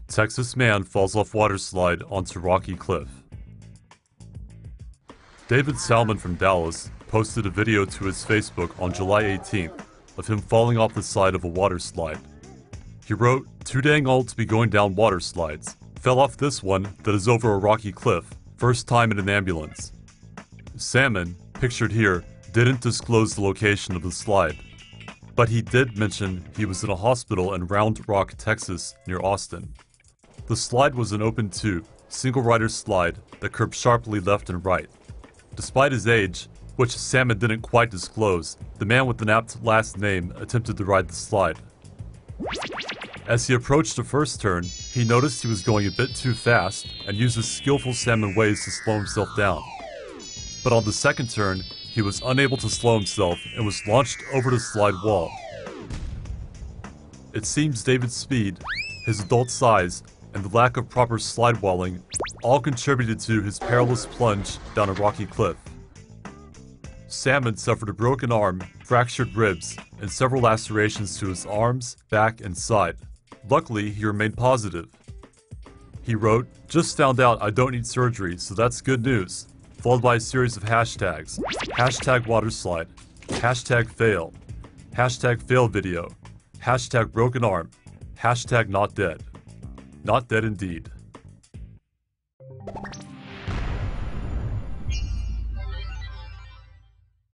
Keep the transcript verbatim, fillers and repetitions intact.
Texas man falls off water slide onto rocky cliff. David Salmon from Dallas posted a video to his Facebook on July eighteenth of him falling off the side of a water slide. He wrote, "Too dang old to be going down water slides. Fell off this one that is over a rocky cliff. First time in an ambulance." Salmon, pictured here, didn't disclose the location of the slide, but he did mention he was in a hospital in Round Rock, Texas, near Austin. The slide was an open tube, single-rider slide that curved sharply left and right. Despite his age, which Salmon didn't quite disclose, the man with an apt last name attempted to ride the slide. As he approached the first turn, he noticed he was going a bit too fast and used his skillful Salmon ways to slow himself down. But on the second turn, he was unable to slow himself and was launched over the slide wall. It seems David's speed, his adult size, and the lack of proper slide walling all contributed to his perilous plunge down a rocky cliff. Salmon suffered a broken arm, fractured ribs, and several lacerations to his arms, back, and side. Luckily, he remained positive. He wrote, "Just found out I don't need surgery, so that's good news," followed by a series of hashtags. Hashtag waterslide, hashtag fail, hashtag fail video, hashtag broken arm, hashtag not dead. Not dead indeed.